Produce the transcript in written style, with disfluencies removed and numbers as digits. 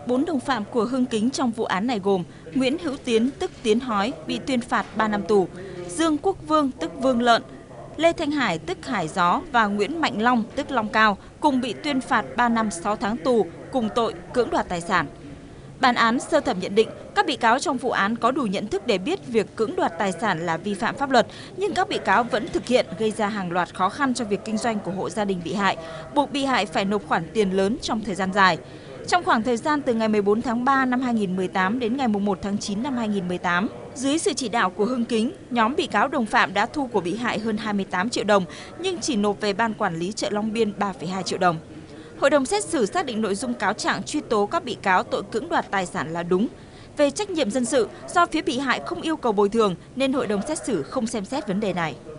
4 đồng phạm của Hưng Kính trong vụ án này gồm Nguyễn Hữu Tiến tức Tiến Hói bị tuyên phạt 3 năm tù, Dương Quốc Vương tức Vương Lợn, Lê Thanh Hải tức Hải Gió và Nguyễn Mạnh Long tức Long Cao cùng bị tuyên phạt 3 năm 6 tháng tù cùng tội cưỡng đoạt tài sản. Bản án sơ thẩm nhận định các bị cáo trong vụ án có đủ nhận thức để biết việc cưỡng đoạt tài sản là vi phạm pháp luật, nhưng các bị cáo vẫn thực hiện, gây ra hàng loạt khó khăn cho việc kinh doanh của hộ gia đình bị hại, buộc bị hại phải nộp khoản tiền lớn trong thời gian dài. Trong khoảng thời gian từ ngày 14 tháng 3 năm 2018 đến ngày 1 tháng 9 năm 2018, dưới sự chỉ đạo của Hưng Kính, nhóm bị cáo đồng phạm đã thu của bị hại hơn 28 triệu đồng nhưng chỉ nộp về Ban Quản lý chợ Long Biên 3,2 triệu đồng. Hội đồng xét xử xác định nội dung cáo trạng truy tố các bị cáo tội cưỡng đoạt tài sản là đúng. Về trách nhiệm dân sự, do phía bị hại không yêu cầu bồi thường nên hội đồng xét xử không xem xét vấn đề này.